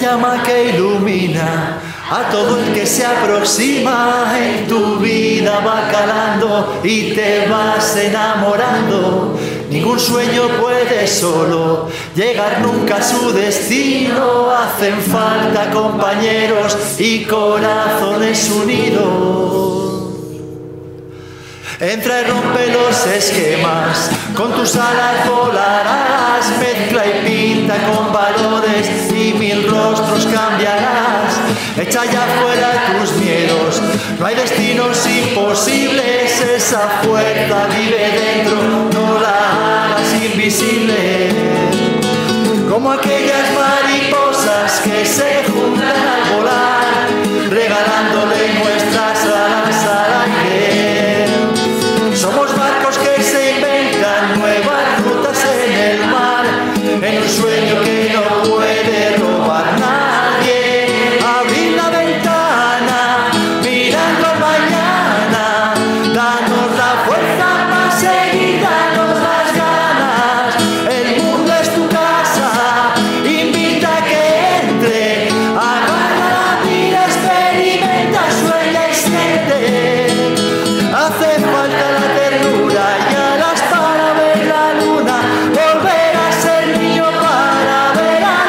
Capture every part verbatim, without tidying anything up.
llama que ilumina a todo el que se aproxima. En tu vida va calando y te vas enamorando. Ningún sueño puede solo llegar nunca a su destino. Hacen falta compañeros y corazones unidos. Entra y rompe los esquemas, con tus alas volarás. Mezcla y pinta con valores y mil rostros cambiarás. Echa ya fuera tus miedos, no hay destinos imposibles. Esa fuerza vive dentro, no la hagas invisible. Como aquellas mariposas que se juntan al volar, regalándole nuestras alas al aire. Somos barcos que se inventan nuevas rutas en el mar, en un sueño que no puede robar nadie. Abrir la ventana, mirando al mañana, danos la fuerza para seguir, danos las ganas. El mundo es tu casa, invita a que entre, agarra, mira, experimenta, sueña y siente. Hace falta la ternura y alas para ver la luna, volver a ser niño para ver a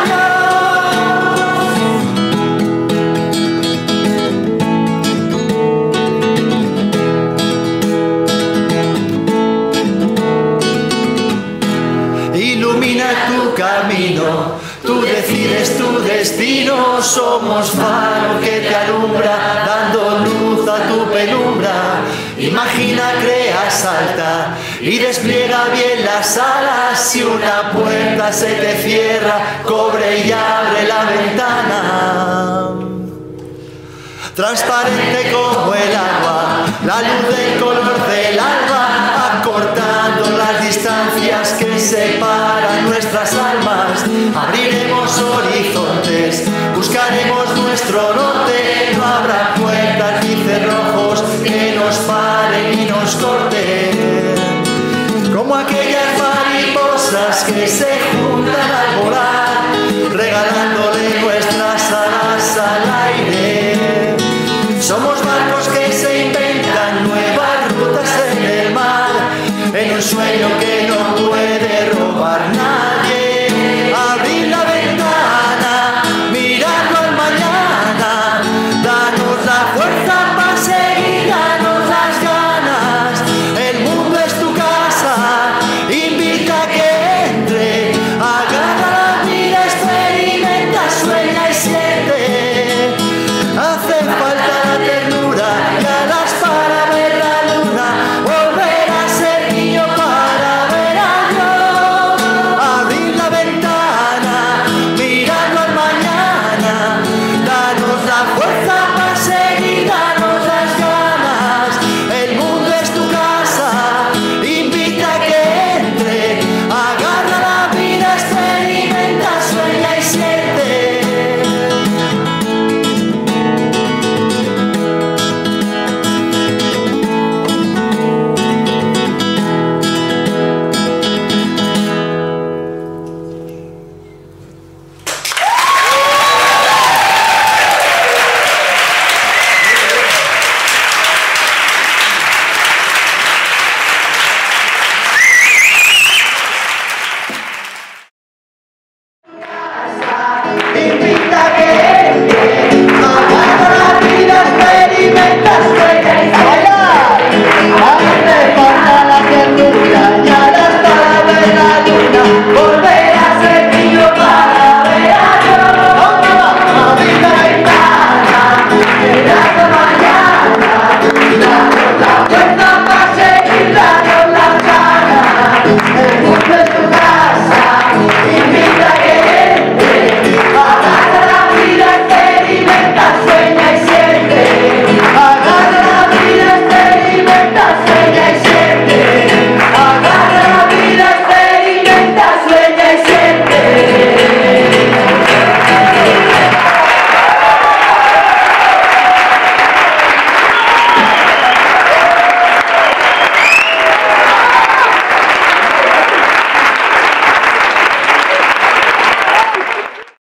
Dios. Ilumina tu camino, tú decides tu destino. Somos faro que te alumbra, dando luz a tu penumbra. Imagina, crea, salta y despliega bien las alas. Si una puerta se te cierra, cobre y abre la ventana. Transparente como el agua, la luz del color del alba, acortando las distancias que separan nuestras almas. Abriremos horizontes, buscaremos nuestro norte. No habrá puertas ni cerrojos que nos paren y nos corten. Como aquellas mariposas que se juntan al volar, regalándole nuestras alas al aire. Somos barcos que se inventan nuevas rutas en el mar, en un sueño que no puede